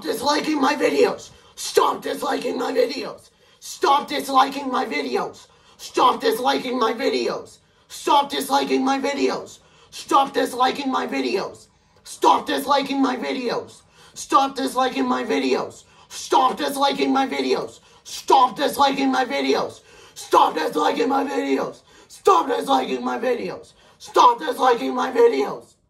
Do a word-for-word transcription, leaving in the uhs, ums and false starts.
Stop disliking my videos. Stop disliking my videos. Stop disliking my videos. Stop disliking my videos. Stop disliking my videos. Stop disliking my videos. Stop disliking my videos. Stop disliking my videos. Stop disliking my videos. Stop disliking my videos. Stop disliking my videos. Stop disliking my videos. Stop disliking my videos.